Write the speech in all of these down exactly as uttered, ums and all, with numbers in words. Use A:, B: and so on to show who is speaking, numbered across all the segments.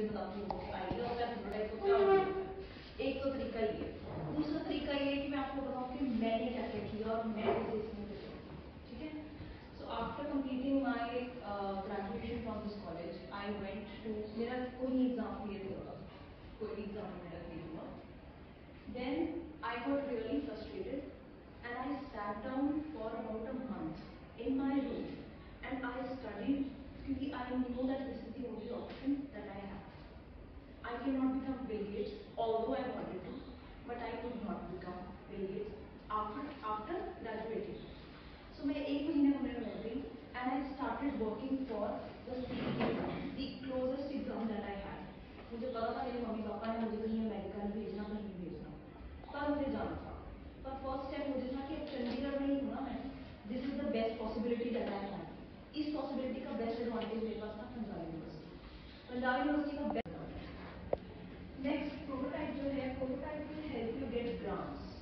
A: चीजें बताती हूँ कि आइडिया होता है प्रोटोटाइप को क्या होता है। एक तो तरीका ये है, दूसरा तरीका ये है कि मैं आपको बताऊँ कि मैंने क्या क्या किया और मैं कैसे इसमें किया, ठीक है। So after completing my graduation from this college I went to, मेरा कोई एग्जाम क्लियर नहीं होता, कोई भी एग्जाम मेरा क्लियर हुआ। Then I got really frustrated and I sat down for about a month in my room and I studied because I knew that this is the only option that I have. I cannot become Bill Gates, although I wanted to, but I could not become Bill Gates after after graduating. So मैं एक महीने में बैठ गई and I started working for the C E exam, the closest exam that I had. मुझे पता था मेरे मम्मी पापा ने मुझे कहीं अमेरिका नहीं भेजना, कहीं नहीं भेजना, पर मुझे जाना था। पर फर्स्ट स्टेप मुझे था कि चंडीगढ़ में ही हूँ ना मैं, this is the best possibility that I have. इस पॉसिबिलिटी का बेस्ट एडवांटेज मेरे पास था पंजाब यूनिवर्सिटी। पंजाब यूनिवर्सिटी का बेस्ट। नेक्स्ट प्रोटोटाइप जो है, prototype will help you get grants.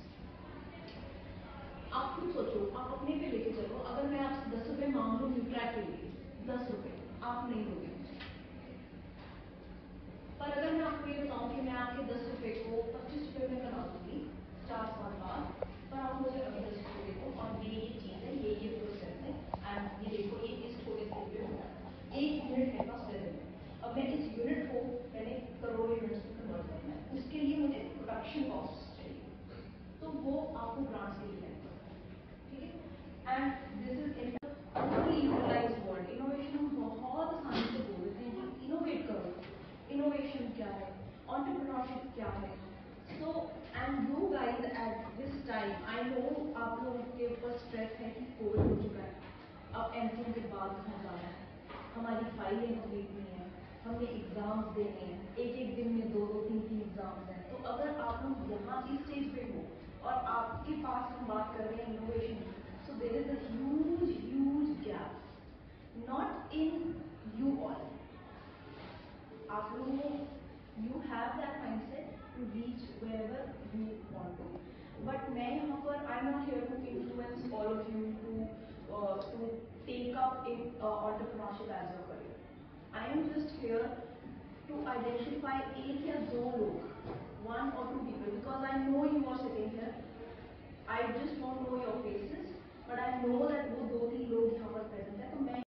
A: आप खुद सोचो, आप अपने पे लेके चलो, अगर मैं आपसे दस रुपए मांग लूँ न्यूट्रैक के लिए, दस रुपए आप नहीं दोगे। पर अगर मैं आपको ये बताऊं कि मैं आपके दस रुपए को पच्चीस रुपए में बना दूंगी चार साल बाद, पर आप मुझे अभी दस रुपए देखो और ये ये चीज है, ये ये प्रोसेस है एंड ये देखो ये इस छोटे से पे हो रहा है। एक यूनिट मेरे पास प्रेजेंट है, अब मैं इस यूनिट को मैंने करोड़ों यूनिट्स में कन्वर्ट करना है, उसके लिए मुझे प्रोडक्शन कॉस्ट चाहिए, तो वो आपको ग्रांट्स के लिए है, ठीक है। And this is in only utilized word. Innovation हम बहुत आसानी से बोल देते हैं कि इनोवेट करो, इनोवेशन क्या है, एंटरप्रेन्योरशिप क्या है। So and you guys at this time, I know आप लोगों के ऊपर स्ट्रेस है कि कोविड हो चुका है, अब एमसीयू के बाद घर जाना है, हमारी फाइलें कंप्लीट नहीं है, हमें एग्जाम्स देने हैं, एक एक दिन में दो दो तीन तीन एग्जाम्स हैं। तो अगर आप लोग यहाँ इस स्टेज पे हो और आपके पास हम बात कर रहे हैं innovation, so there is a huge huge gap, not in you all. आप लोगों, you have that mindset to reach wherever you want to, but मैं यहाँ पर I'm not here to influence all of you to uh, to take up in uh, entrepreneurship as your career. I am just here to identify एक या दो लोग, one or two people, because I know you are sitting here. I just don't know your faces, but I know that वो दो तीन लोग यहाँ पर present है, तो मैं